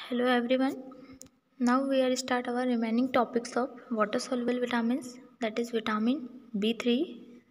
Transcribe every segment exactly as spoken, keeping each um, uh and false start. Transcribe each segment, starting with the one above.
Hello everyone. Now we are start our remaining topics of water soluble vitamins, that is vitamin B three,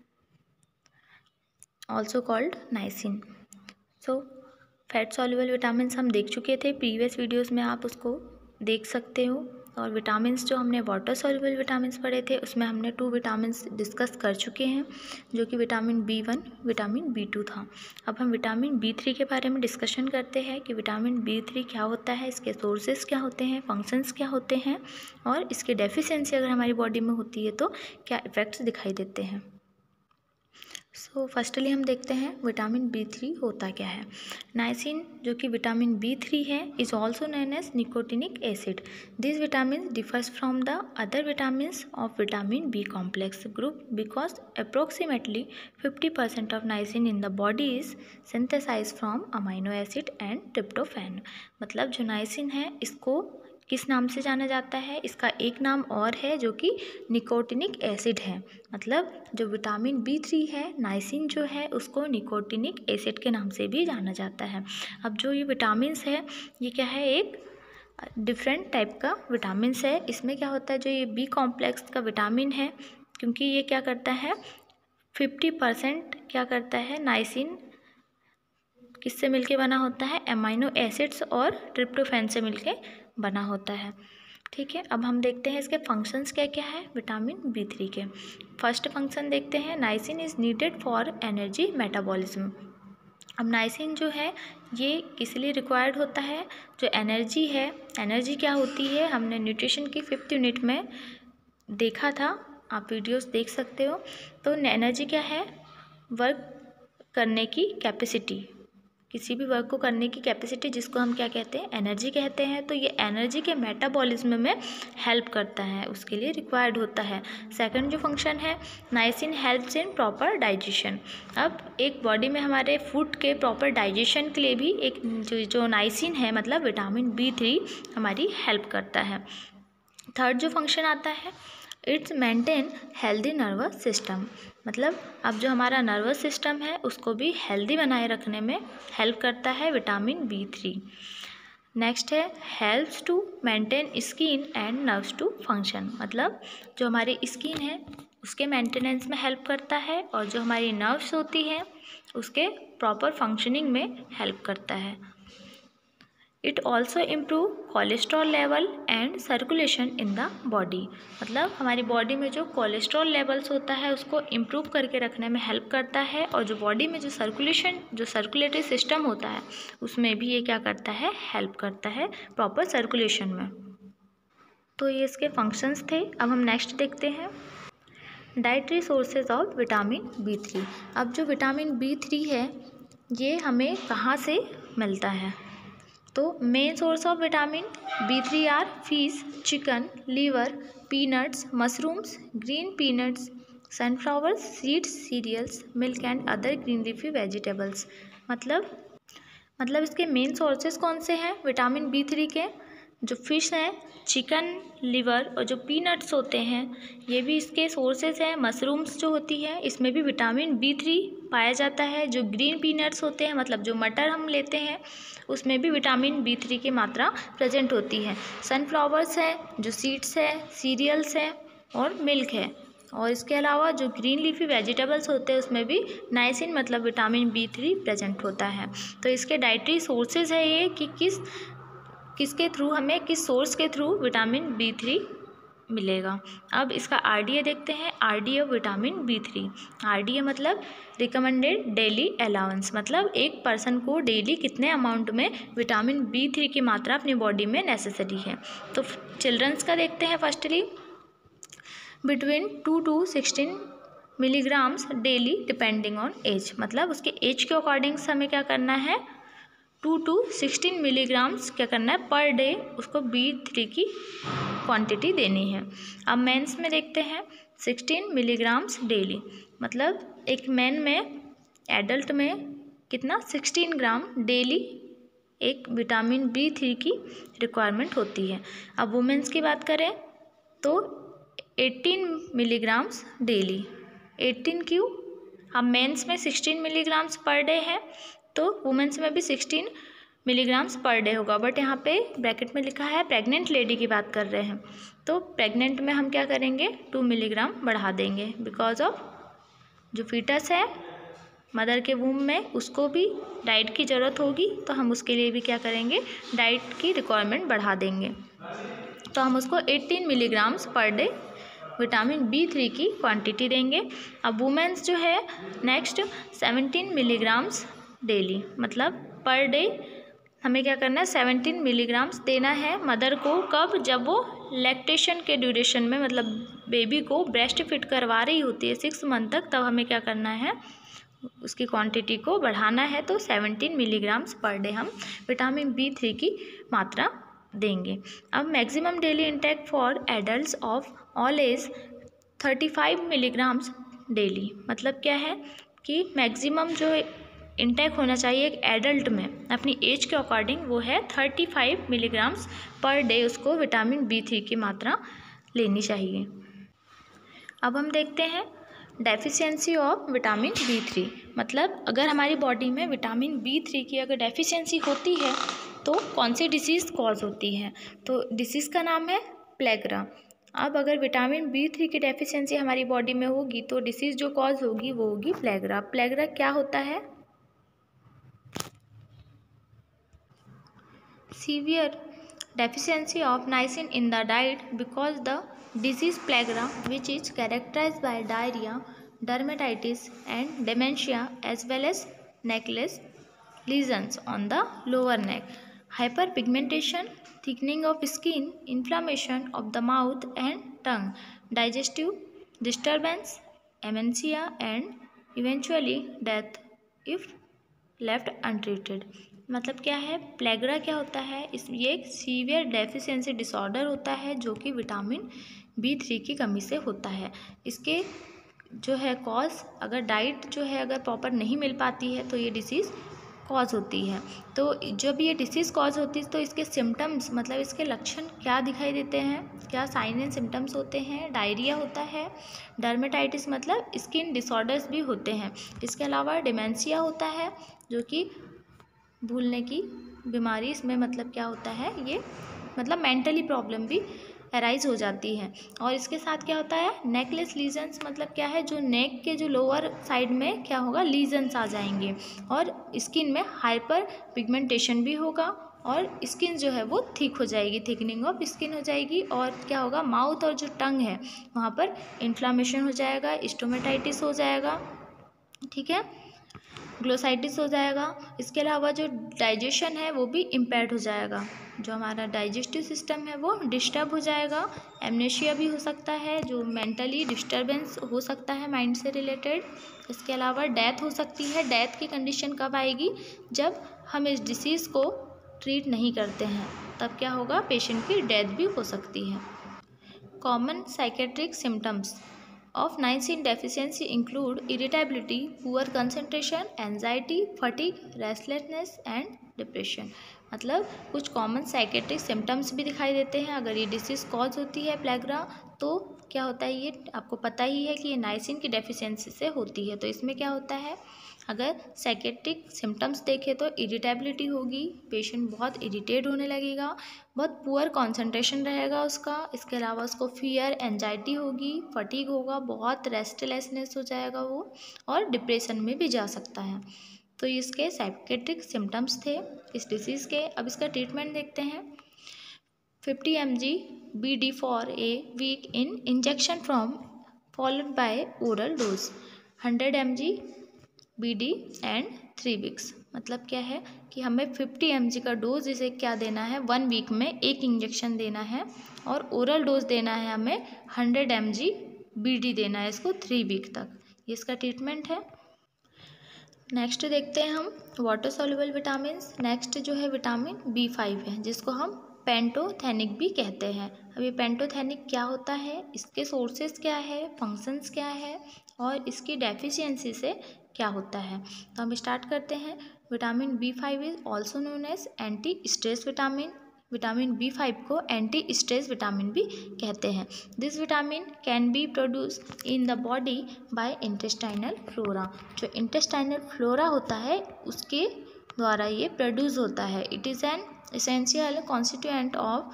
also called niacin. So fat soluble vitamins हम देख चुके थे previous videos में, आप उसको देख सकते हो। और विटामिन्स जो हमने वाटर सॉल्युबल विटामिन्स पढ़े थे उसमें हमने टू विटामिन्स डिस्कस कर चुके हैं, जो कि vitamin B one, vitamin B two था। अब हम विटामिन बी थ्री के बारे में डिस्कशन करते हैं कि विटामिन बी थ्री क्या होता है, इसके सोर्सेज क्या होते हैं, फंक्शंस क्या होते हैं, और इसकी डेफिशिएंसी अगर हमारी बॉडी में होती है तो क्या इफ़ेक्ट्स दिखाई देते हैं। सो फर्स्टली हम देखते हैं विटामिन बी थ्री होता क्या है। नाइसिन जो कि विटामिन बी थ्री है is also known as nicotinic acid. This vitamin differs from the other vitamins of vitamin B complex group because approximately fifty percent of niacin in the body is synthesize from amino acid and tryptophan. मतलब जो niacin है इसको किस नाम से जाना जाता है, इसका एक नाम और है जो कि निकोटिनिक एसिड है। मतलब जो विटामिन बी थ्री है, नाइसिन जो है उसको निकोटिनिक एसिड के नाम से भी जाना जाता है। अब जो ये विटामिन्स है ये क्या है, एक डिफरेंट टाइप का विटामिन्स है। इसमें क्या होता है, जो ये बी कॉम्प्लेक्स का विटामिन है, क्योंकि ये क्या करता है फिफ्टी परसेंट क्या करता है, नाइसिन किससे मिलके बना होता है, अमाइनो एसिड्स और ट्रिप्टोफैन से मिलके बना होता है। ठीक है, अब हम देखते हैं इसके फंक्शंस क्या क्या है विटामिन बी थ्री के। फर्स्ट फंक्शन देखते हैं, niacin is needed for energy metabolism. अब नाइसिन जो है ये किस लिए रिक्वायर्ड होता है, जो एनर्जी है, एनर्जी क्या होती है हमने न्यूट्रिशन की फिफ्थ यूनिट में देखा था, आप वीडियोस देख सकते हो। तो एनर्जी क्या है, वर्क करने की कैपेसिटी, किसी भी वर्क को करने की कैपेसिटी, जिसको हम क्या कहते हैं, एनर्जी कहते हैं। तो ये एनर्जी के मेटाबॉलिज्म में हेल्प करता है, उसके लिए रिक्वायर्ड होता है। सेकंड जो फंक्शन है, niacin helps in proper digestion. अब एक बॉडी में हमारे फूड के प्रॉपर डाइजेशन के लिए भी एक जो जो नाइसिन है मतलब विटामिन बी थ्री हमारी हेल्प करता है। थर्ड जो फंक्शन आता है, it's maintain healthy nervous system. मतलब अब जो हमारा नर्वस सिस्टम है उसको भी हेल्दी बनाए रखने में हेल्प करता है विटामिन बी थ्री। नेक्स्ट है, helps to maintain skin and nerves to function. मतलब जो हमारी स्किन है उसके मेंटेनेंस में हेल्प करता है, और जो हमारी नर्व्स होती है उसके प्रॉपर फंक्शनिंग में हेल्प करता है। It also improve cholesterol level and circulation in the body. मतलब हमारी बॉडी में जो कोलेस्ट्रॉल लेवल्स होता है उसको इम्प्रूव करके रखने में हेल्प करता है, और जो बॉडी में जो सर्कुलेशन जो सर्कुलेटरी सिस्टम होता है उसमें भी ये क्या करता है, हेल्प करता है प्रॉपर सर्कुलेशन में। तो ये इसके फंक्शंस थे। अब हम नेक्स्ट देखते हैं dietary sources of vitamin B three. अब जो विटामिन बी थ्री है ये हमें कहाँ से मिलता है, तो main source of vitamin B three are fish, chicken, liver, peanuts, mushrooms, green peanuts, sunflower seeds, cereals, milk and other green leafy vegetables. मतलब मतलब इसके मेन सोर्सेज कौन से हैं विटामिन बी थ्री के, जो फिश हैं, चिकन, लिवर और जो पीनट्स होते हैं ये भी इसके सोर्सेज हैं। मशरूम्स जो होती है इसमें भी विटामिन बी थ्री पाया जाता है। जो ग्रीन पीनट्स होते हैं मतलब जो मटर हम लेते हैं उसमें भी विटामिन बी थ्री की मात्रा प्रेजेंट होती है। सनफ्लावर्स है, जो सीड्स है, सीरियल्स है और मिल्क है। और इसके अलावा जो ग्रीन लीफी वेजिटेबल्स होते हैं उसमें भी नाइसिन मतलब विटामिन बी थ्री प्रेजेंट होता है। तो इसके डाइटरी सोर्सेज है ये कि किस किसके थ्रू हमें, किस सोर्स के थ्रू विटामिन बी थ्री मिलेगा। अब इसका आर डी ए देखते हैं, R D A vitamin B three. R D A मतलब रिकमेंडेड डेली अलाउंस, मतलब एक पर्सन को डेली कितने अमाउंट में विटामिन बी थ्री की मात्रा अपनी बॉडी में नेसेसरी है। तो चिल्ड्रंस का देखते हैं firstly, between two to sixteen milligrams daily depending on age. मतलब उसके एज के अकॉर्डिंग हमें क्या करना है, टू टू सिक्सटीन मिलीग्राम्स क्या करना है पर डे उसको बी थ्री की क्वांटिटी देनी है। अब मेंस में देखते हैं सिक्सटीन मिलीग्राम्स डेली। मतलब एक मैन में, एडल्ट में कितना, सिक्सटीन ग्राम डेली एक विटामिन बी थ्री की रिक्वायरमेंट होती है। अब वुमेंस की बात करें तो एटीन मिलीग्राम्स डेली। एटीन क्यों, अब मेंस में सिक्सटीन मिलीग्राम्स पर डे है तो वुमेंस में भी सिक्सटीन मिलीग्राम्स पर डे होगा, बट यहाँ पे ब्रैकेट में लिखा है प्रेग्नेंट लेडी की बात कर रहे हैं, तो प्रेग्नेंट में हम क्या करेंगे, टू मिलीग्राम बढ़ा देंगे, बिकॉज ऑफ जो फीटस है मदर के वूम में उसको भी डाइट की ज़रूरत होगी, तो हम उसके लिए भी क्या करेंगे, डाइट की रिक्वायरमेंट बढ़ा देंगे। तो हम उसको अठारह milligrams per day vitamin B three की क्वांटिटी देंगे। अब वुमेन्स जो है नेक्स्ट सत्रह मिलीग्राम्स डेली, मतलब पर डे हमें क्या करना है, सत्रह मिलीग्राम्स देना है मदर को। कब, जब वो लैक्टेशन के ड्यूरेशन में, मतलब बेबी को ब्रेस्ट फीड करवा रही होती है सिक्स मंथ तक, तब हमें क्या करना है, उसकी क्वांटिटी को बढ़ाना है। तो सत्रह मिलीग्राम्स पर डे हम विटामिन बी थ्री की मात्रा देंगे। अब maximum daily intake for adults of all age पैंतीस मिलीग्राम्स डेली, मतलब क्या है कि मैक्सिमम जो इंटेक होना चाहिए एक एडल्ट में अपनी एज के अकॉर्डिंग, वो है पैंतीस मिलीग्राम्स पर डे, उसको विटामिन बी थ्री की मात्रा लेनी चाहिए। अब हम देखते हैं deficiency of vitamin B three, मतलब अगर हमारी बॉडी में विटामिन बी थ्री की अगर डेफिशिएंसी होती है तो कौन सी डिसीज़ कॉज होती है, तो डिसीज़ का नाम है प्लेग्रा। अब अगर विटामिन बी थ्री की डेफिशिएंसी हमारी बॉडी में होगी तो डिसीज़ जो कॉज होगी वो होगी प्लेग्रा। प्लेग्रा क्या होता है, severe deficiency of niacin in the diet because the disease plagra, which is characterized by diarrhea, dermatitis and dementia, as well as necklace lesions on the lower neck, hyperpigmentation, thickening of skin, inflammation of the mouth and tongue, digestive disturbance, amenorrhea and eventually death if left untreated। मतलब क्या है, pellagra क्या होता है, इस ये एक severe deficiency disorder होता है जो कि विटामिन बी थ्री की कमी से होता है। इसके जो है कॉज, अगर डाइट जो है अगर प्रॉपर नहीं मिल पाती है तो ये डिसीज़ कॉज होती है। तो जब ये डिसीज़ कॉज होती है तो इसके सिम्टम्स, मतलब इसके लक्षण क्या दिखाई देते हैं, क्या साइन एंड सिम्टम्स होते हैं, डायरिया होता है, डर्मेटाइटिस मतलब स्किन डिसऑर्डर्स भी होते हैं, इसके अलावा डिमेंशिया होता है जो कि भूलने की बीमारी, इसमें मतलब क्या होता है, ये मतलब मेंटली प्रॉब्लम भी अराइज हो जाती है। और इसके साथ क्या होता है, नेकलेस लीजन्स, मतलब क्या है, जो नेक के जो लोअर साइड में क्या होगा, लीजन्स आ जाएंगे और स्किन में हाइपर पिगमेंटेशन भी होगा और स्किन जो है वो थिक हो जाएगी, थिकनिंग ऑफ स्किन हो जाएगी। और क्या होगा, माउथ और जो टंग है वहाँ पर इन्फ्लामेशन हो जाएगा, स्टोमेटाइटिस हो जाएगा, ठीक है, ग्लोसाइटिस हो जाएगा। इसके अलावा जो डाइजेशन है वो भी इम्पेयर्ड हो जाएगा, जो हमारा डाइजेस्टिव सिस्टम है वो डिस्टर्ब हो जाएगा। एमनेशिया भी हो सकता है, जो मेंटली डिस्टर्बेंस हो सकता है माइंड से रिलेटेड। इसके अलावा डेथ हो सकती है। डेथ की कंडीशन कब आएगी, जब हम इस डिसीज़ को ट्रीट नहीं करते हैं, तब क्या होगा, पेशेंट की डेथ भी हो सकती है। Common psychiatric symptoms of niacin deficiency include irritability, poor concentration, anxiety, fatigue, restlessness and depression। मतलब कुछ कॉमन साइकेट्रिक सिम्टम्स भी दिखाई देते हैं अगर ये डिसीज़ कॉज होती है प्लेग्रा। तो क्या होता है, ये आपको पता ही है कि ये नाइसिन की डेफिशिएंसी से होती है। तो इसमें क्या होता है, अगर साइकेट्रिक सिम्टम्स देखें तो इरिटेबिलिटी होगी, पेशेंट बहुत इरिटेट होने लगेगा, बहुत पुअर कंसंट्रेशन रहेगा उसका। इसके अलावा उसको फियर, एंजाइटी होगी, फटीग होगा, बहुत रेस्टलेसनेस हो जाएगा वो, और डिप्रेशन में भी जा सकता है। तो इसके साइकेट्रिक सिम्टम्स थे इस डिसीज़ के। अब इसका ट्रीटमेंट देखते हैं। Fifty M G B D for a week in injection from followed by oral dose, hundred M G B D and three weeks. मतलब क्या है कि हमें फिफ्टी एम जी का डोज इसे क्या देना है, वन वीक में एक इंजेक्शन देना है, और ओरल डोज देना है हमें hundred M G B D देना है इसको थ्री वीक तक। ये इसका ट्रीटमेंट है। नेक्स्ट देखते हैं हम वाटर सॉल्युबल विटामिन। नेक्स्ट जो है विटामिन बी फाइव है, जिसको हम पेंटोथेनिक भी कहते हैं। अब ये पेंटोथेनिक क्या होता है, इसके सोर्सेज क्या है, फंक्शंस क्या है, और इसकी डेफिशिएंसी से क्या होता है। तो हम स्टार्ट करते हैं। Vitamin B five is also known as anti stress vitamin. Vitamin B five को एंटी स्ट्रेस विटामिन भी कहते हैं। This vitamin can be produce in the body by intestinal flora. जो इंटेस्टाइनल फ्लोरा होता है उसके द्वारा ये प्रोड्यूस होता है। It is an essential constituent of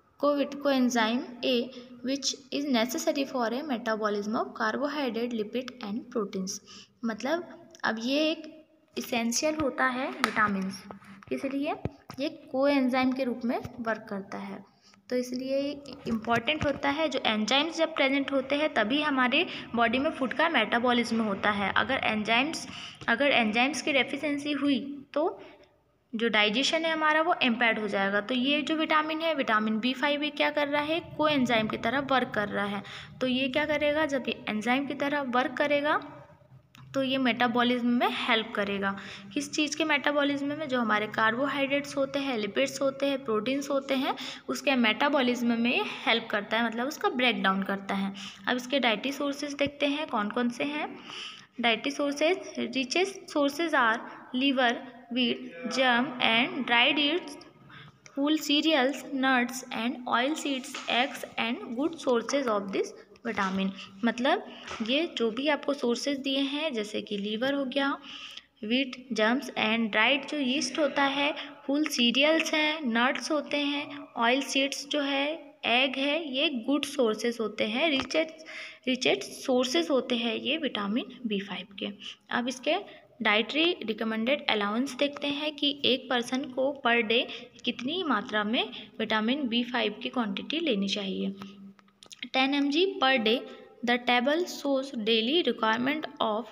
coenzyme A which is necessary for a metabolism of carbohydrate, lipid and proteins. मतलब अब ये एक इसेंशियल होता है विटामिन्स, इसलिए ये कोएंजाइम के रूप में वर्क करता है, तो इसलिए इम्पॉर्टेंट होता है। जो एंजाइम्स जब प्रेजेंट होते हैं तभी हमारे बॉडी में फूड का मेटाबॉलिज्म होता है। अगर एंजाइम्स अगर एंजाइम्स की डेफिशिएंसी हुई तो जो डाइजेशन है हमारा वो इम्पेयर्ड हो जाएगा। तो ये जो विटामिन है, विटामिन बी फाइव, ये क्या कर रहा है, को एंजाइम की तरह वर्क कर रहा है। तो ये क्या करेगा, जब ये एंजाइम की तरह वर्क करेगा तो ये मेटाबॉलिज्म में हेल्प करेगा। किस चीज़ के मेटाबॉलिज्म में, जो हमारे कार्बोहाइड्रेट्स होते हैं, लिपिड्स होते हैं, प्रोटीन्स होते हैं, उसके मेटाबॉलिज्म में ये हेल्प करता है, मतलब उसका ब्रेक डाउन करता है। अब इसके डाइटरी सोर्सेज देखते हैं कौन कौन से हैं। Dietary sources, richest sources are liver, wheat, germ and dried eats, whole cereals, nuts and oil seeds, eggs and good sources of this vitamin। मतलब ये जो भी आपको सोर्सेज दिए हैं, जैसे कि लीवर हो गया, वीट, जर्म्स एंड ड्राइड जो यीस्ट होता है, फुल सीरियल्स हैं, नट्स होते हैं, ऑयल सीड्स जो है, एग है, ये गुड सोर्सेज होते हैं, रिचेस्ट रिचेस्ट सोर्सेज होते हैं ये विटामिन बी फाइव के। अब इसके डाइटरी रिकमेंडेड अलाउंस देखते हैं कि एक पर्सन को पर डे कितनी मात्रा में विटामिन बी फाइव की क्वांटिटी लेनी चाहिए। Ten M G per day. The table shows daily requirement of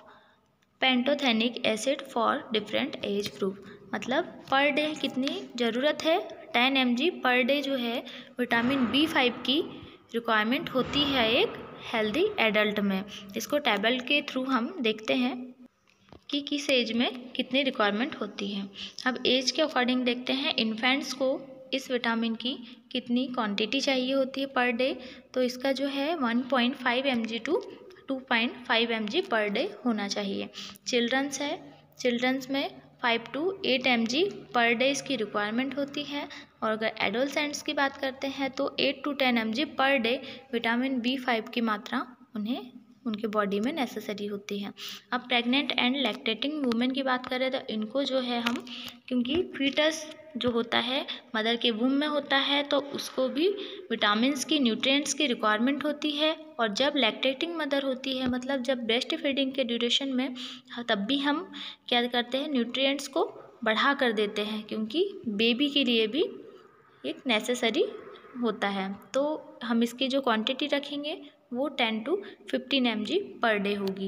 pantothenic acid for different age group. मतलब पर डे कितनी ज़रूरत है, ten M G per day जो है विटामिन बी फाइव की रिक्वायरमेंट होती है एक हेल्दी एडल्ट में। इसको टेबल के थ्रू हम देखते हैं कि किस एज में कितनी रिक्वायरमेंट होती है। अब एज के अकॉर्डिंग देखते हैं इन्फेंट्स को इस विटामिन की कितनी क्वांटिटी चाहिए होती है पर डे। तो इसका जो है one point five M G to two point five M G per day होना चाहिए। चिल्ड्रंस है, चिल्ड्रंस में five to eight M G per day इसकी रिक्वायरमेंट होती है। और अगर एडोलसेंट्स की बात करते हैं तो eight to ten M G per day vitamin B five की मात्रा उन्हें उनके बॉडी में नेसेसरी होती है। अब प्रेग्नेंट एंड लैक्टेटिंग वुमेन की बात करें तो इनको जो है हम, क्योंकि फीटस जो होता है मदर के वूम में होता है, तो उसको भी विटामिन्स की, न्यूट्रिएंट्स की रिक्वायरमेंट होती है। और जब लैक्टेटिंग मदर होती है, मतलब जब ब्रेस्ट फीडिंग के ड्यूरेशन में, तब भी हम क्या करते हैं, न्यूट्रिएंट्स को बढ़ा कर देते हैं, क्योंकि बेबी के लिए भी एक नेसेसरी होता है। तो हम इसकी जो क्वांटिटी रखेंगे वो ten to fifteen M G per day होगी।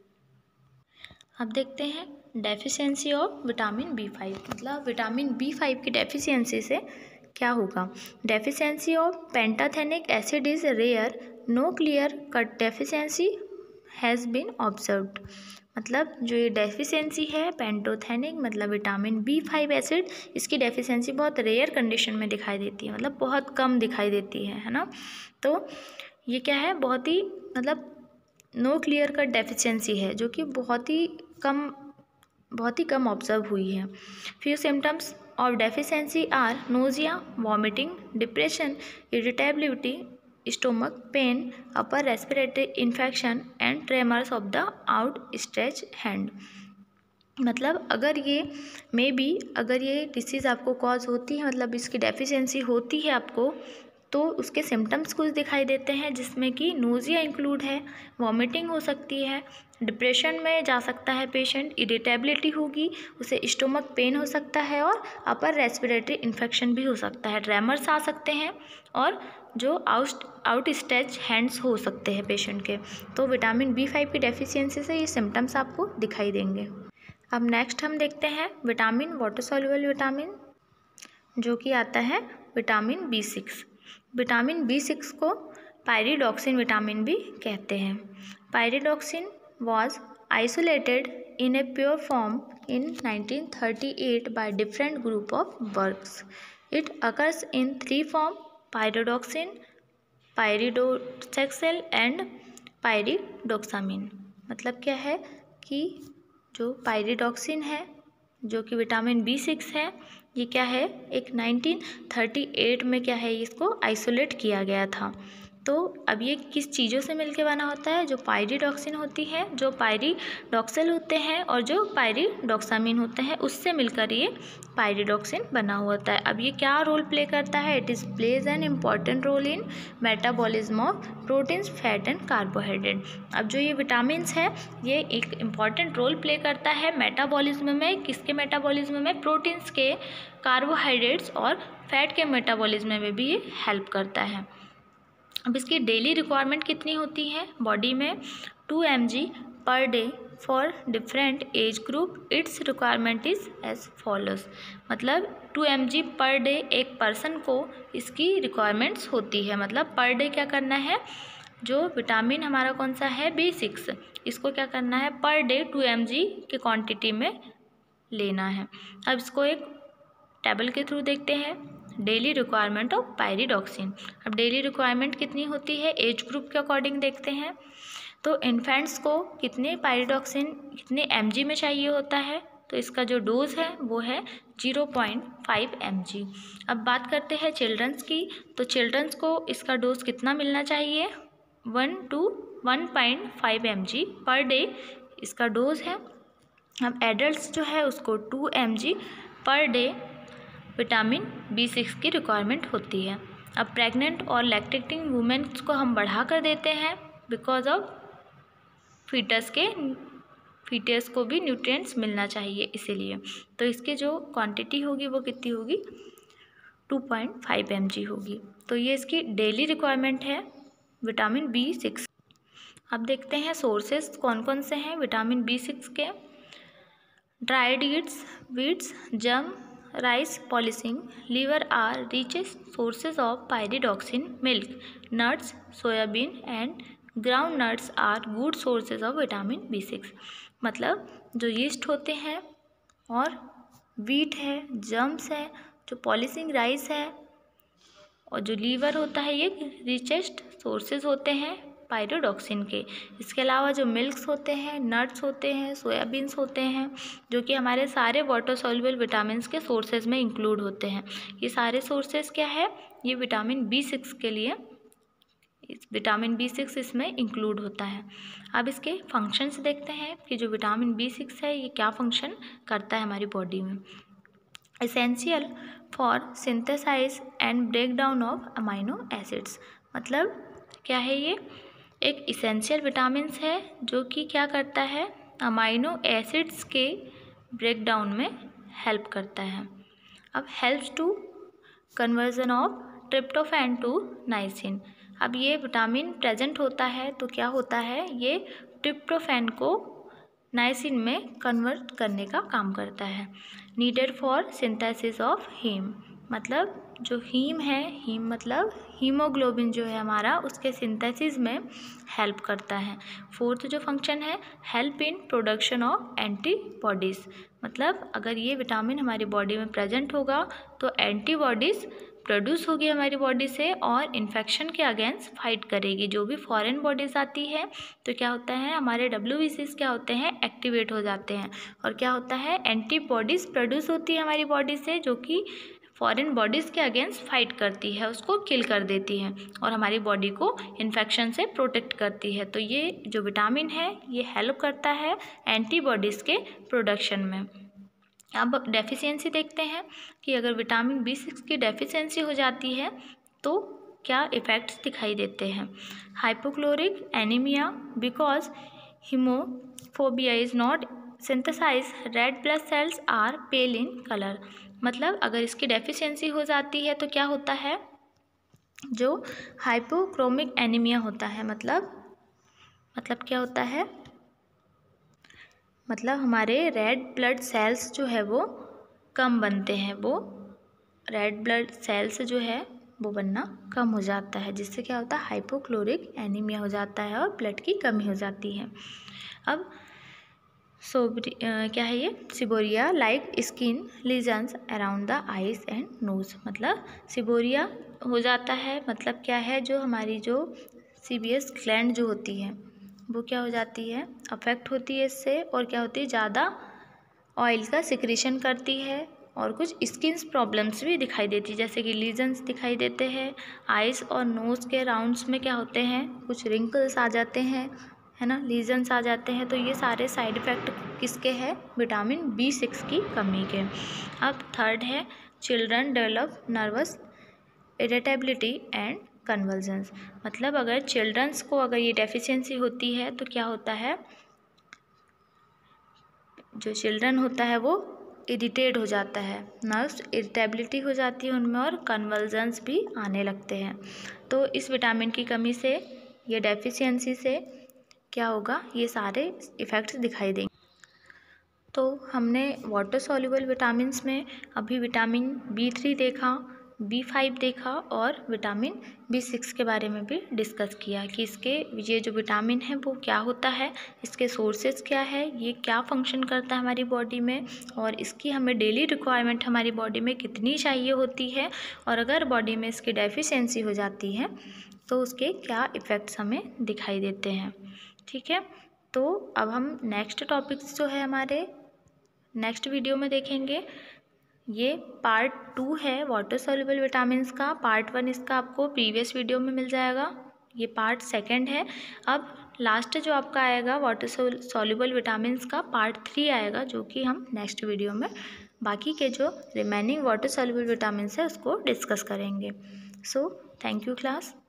अब देखते हैं deficiency of vitamin B five. मतलब विटामिन बी फाइव की डेफिशिएंसी से क्या होगा। Deficiency of pantothenic acid is rare, no clear cut deficiency has been observed. मतलब जो ये डेफिशिएंसी है पेंटोथेनिक, मतलब विटामिन बी फाइव एसिड, इसकी डेफिशिएंसी बहुत रेयर कंडीशन में दिखाई देती है, मतलब बहुत कम दिखाई देती है है ना। तो ये क्या है, बहुत ही मतलब नो क्लियर कट डेफिशिएंसी है, जो कि बहुत ही कम बहुत ही कम ऑब्जर्व हुई है। Few symptoms of deficiency are nausea, vomiting, depression, irritability, stomach pain, upper respiratory infection and tremors of the out stretch hand. मतलब अगर ये मे बी अगर ये डिसीज़ आपको कॉज होती है, मतलब इसकी डेफिशिएंसी होती है आपको, तो उसके सिम्टम्स कुछ दिखाई देते हैं, जिसमें कि नोजिया इंक्लूड है, वॉमिटिंग हो सकती है, डिप्रेशन में जा सकता है पेशेंट, इरिटेबिलिटी होगी, उसे स्टोमक पेन हो सकता है और अपर रेस्पिरेटरी इन्फेक्शन भी हो सकता है, ट्रेमर्स आ सकते हैं और जो आउट आउट स्ट्रेच हैंड्स हो सकते हैं पेशेंट के। तो विटामिन बी फाइव की डेफिशिएंसी से ये सिम्टम्स आपको दिखाई देंगे। अब नेक्स्ट हम देखते हैं विटामिन वाटर सॉल्युबल विटामिन, जो कि आता है vitamin B six. Vitamin B six को पायरिडॉक्सिन विटामिन भी कहते हैं। Pyridoxine was isolated in a pure form in nineteen thirty-eight by different group of works. It occurs in three forms: pyridoxine, pyridoxal and pyridoxamine। मतलब क्या है कि जो pyridoxine है, जो कि विटामिन बी सिक्स है, ये क्या है, एक नाइनटीन थर्टी एट में क्या है, इसको आइसोलेट किया गया था। तो अब ये किस चीज़ों से मिलके बना होता है? जो पायरिडॉक्सिन होती है, जो पायरिडॉक्सिल होते हैं और जो पायरिडॉक्सामीन होते हैं, उससे मिलकर ये पायरिडॉक्सिन बना हुआ होता है। अब ये क्या रोल प्ले करता है? It is plays an important role in metabolism of proteins, fat and carbohydrate. अब जो ये विटामिन्स है ये एक इम्पॉर्टेंट रोल प्ले करता है मेटाबॉलिज्म में। किसके मेटाबॉलिज्म में? प्रोटीन्स के, कार्बोहाइड्रेट्स और फैट के मेटाबॉलिज्म में भी ये हेल्प करता है। अब इसकी डेली रिक्वायरमेंट कितनी होती है बॉडी में? To M G per day for different age group. Its requirement is as follows. मतलब two M G per day एक पर्सन को इसकी रिक्वायरमेंट्स होती है। मतलब पर डे क्या करना है? जो विटामिन हमारा कौन सा है? बी सिक्स, इसको क्या करना है? पर डे टू एम जी की क्वान्टिटी में लेना है। अब इसको एक टेबल के थ्रू देखते हैं। Daily requirement of pyridoxine. अब डेली रिक्वायरमेंट कितनी होती है? एज ग्रुप के अकॉर्डिंग देखते हैं। तो इन्फेंट्स को कितने पायरिडॉक्सिन कितने एमजी में चाहिए होता है? तो इसका जो डोज है वो है zero point five M G. अब बात करते हैं चिल्ड्रंस की। तो चिल्ड्रंस को इसका डोज कितना मिलना चाहिए? One to one point five M G per day इसका डोज है। अब एडल्ट्स जो है उसको to M G per day vitamin B six की रिक्वायरमेंट होती है। अब प्रेग्नेंट और लैक्टेटिंग वुमेन्स को हम बढ़ा कर देते हैं बिकॉज ऑफ फीटस के फीटस को भी न्यूट्रिएंट्स मिलना चाहिए इसीलिए। तो इसकी जो क्वांटिटी होगी वो कितनी होगी? Two point five M G होगी। तो ये इसकी डेली रिक्वायरमेंट है विटामिन बी सिक्स। अब देखते हैं सोर्सेस कौन कौन से हैं विटामिन बी सिक्स के। Dried yeasts, wheats, germ, rice, polishing, liver are richest sources of pyridoxine. Milk, nuts, soybean and ground nuts are good sources of vitamin B six. मतलब जो यीस्ट होते हैं और वीट है, जम्स है, जो polishing rice है और जो लीवर होता है ये रिचेस्ट सोर्सेज होते हैं पायरिडॉक्सिन के। इसके अलावा जो मिल्क्स होते हैं, नट्स होते हैं, सोयाबीन्स होते हैं, जो कि हमारे सारे वाटर सॉल्युबल विटामिन्स के सोर्सेज में इंक्लूड होते हैं। ये सारे सोर्सेज क्या है? ये विटामिन बी सिक्स के लिए विटामिन बी सिक्स इसमें इंक्लूड होता है। अब इसके फंक्शंस देखते हैं कि जो विटामिन बी सिक्स है ये क्या फंक्शन करता है हमारी बॉडी में। Essential for synthesize and break down of amino acids. मतलब क्या है ये? एक इसेंशियल विटामिन्स है जो कि क्या करता है? अमाइनो एसिड्स के ब्रेक डाउन में हेल्प करता है। अब helps to conversion of tryptophan to niacin. अब ये विटामिन प्रेजेंट होता है तो क्या होता है? ये ट्रिप्टोफैन को नाइसिन में कन्वर्ट करने का काम करता है। Needed for synthesis of heme. मतलब जो हीम है, हीम मतलब हीमोग्लोबिन जो है हमारा, उसके सिंथेसिस में हेल्प करता है। फोर्थ जो फंक्शन है, help in production of antibodies. मतलब अगर ये विटामिन हमारी बॉडी में प्रेजेंट होगा तो एंटीबॉडीज़ प्रोड्यूस होगी हमारी बॉडी से और इन्फेक्शन के अगेंस्ट फाइट करेगी। जो भी फॉरेन बॉडीज़ आती है तो क्या होता है? हमारे डब्ल्यू बी सीज़ क्या होते हैं? एक्टिवेट हो जाते हैं और क्या होता है? एंटीबॉडीज़ प्रोड्यूस होती है हमारी बॉडी से जो कि फॉरेन बॉडीज़ के अगेंस्ट फाइट करती है, उसको किल कर देती है और हमारी बॉडी को इन्फेक्शन से प्रोटेक्ट करती है। तो ये जो विटामिन है ये हेल्प करता है एंटीबॉडीज़ के प्रोडक्शन में। अब डेफिशिएंसी देखते हैं कि अगर विटामिन बी सिक्स की डेफिशिएंसी हो जाती है तो क्या इफ़ेक्ट्स दिखाई देते हैं। Hypochromic anaemia because haemophobia is not synthesize, red blood cells are pale in colour. मतलब अगर इसकी डेफिशिएंसी हो जाती है तो क्या होता है? जो हाइपोक्रोमिक एनीमिया होता है मतलब मतलब क्या होता है? मतलब हमारे रेड ब्लड सेल्स जो है वो कम बनते हैं, वो रेड ब्लड सेल्स जो है वो बनना कम हो जाता है, जिससे क्या होता है? हाइपोक्लोरिक एनीमिया हो जाता है और ब्लड की कमी हो जाती है। अब सोबरी क्या है ये? Seborrhoea like skin lesions around the eyes and nose. मतलब सिबोरिया हो जाता है, मतलब क्या है? जो हमारी जो सीबियस ग्लैंड जो होती है वो क्या हो जाती है? अफेक्ट होती है इससे और क्या होती है? ज़्यादा ऑयल का सिक्रीशन करती है और कुछ स्किन प्रॉब्लम्स भी दिखाई देती है, जैसे कि लीजन्स दिखाई देते हैं। आइज़ और नोज़ के राउंड्स में क्या होते हैं, कुछ रिंकल्स आ जाते हैं, है ना, लीजन्स आ जाते हैं। तो ये सारे साइड इफ़ेक्ट किसके हैं, विटामिन बी सिक्स की कमी के। अब थर्ड है children develop nervous irritability and convulsions. मतलब अगर चिल्ड्रंस को अगर ये डेफिशिएंसी होती है तो क्या होता है, जो चिल्ड्रन होता है वो इरिटेट हो जाता है, नर्व्स इरिटेबिलिटी हो जाती है उनमें और कन्वल्जन्स भी आने लगते हैं। तो इस विटामिन की कमी से, ये डेफिशिएंसी से क्या होगा, ये सारे इफ़ेक्ट्स दिखाई देंगे। तो हमने वाटर सॉल्युबल विटामिन्स में अभी विटामिन बी थ्री देखा, बी फाइव देखा और विटामिन बी सिक्स के बारे में भी डिस्कस किया कि इसके ये जो विटामिन है वो क्या होता है, इसके सोर्सेज क्या है, ये क्या फंक्शन करता है हमारी बॉडी में, और इसकी हमें डेली रिक्वायरमेंट हमारी बॉडी में कितनी चाहिए होती है, और अगर बॉडी में इसकी डेफिशिएंसी हो जाती है तो उसके क्या इफ़ेक्ट्स हमें दिखाई देते हैं। ठीक है, तो अब हम नेक्स्ट टॉपिक्स जो है हमारे नेक्स्ट वीडियो में देखेंगे। ये पार्ट टू है वाटर सॉल्युबल विटामिन्स का। पार्ट वन इसका आपको प्रीवियस वीडियो में मिल जाएगा, ये पार्ट सेकंड है। अब लास्ट जो आपका आएगा वाटर सॉल्युबल विटामिन्स का पार्ट थ्री आएगा, जो कि हम नेक्स्ट वीडियो में बाकी के जो रिमेनिंग वाटर सॉल्युबल विटामिन्स है उसको डिस्कस करेंगे। So thank you class.